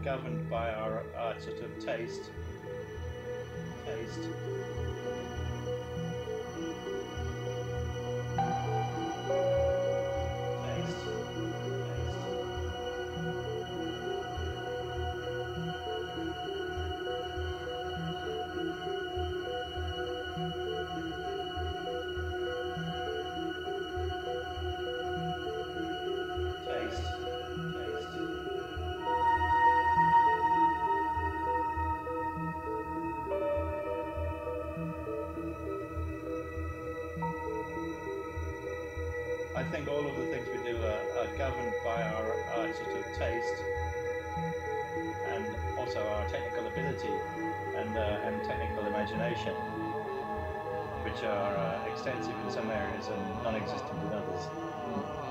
governed by our sort of taste. I think all of the things we do are governed by our sort of taste and also our technical ability and technical imagination, which are extensive in some areas and non-existent in others.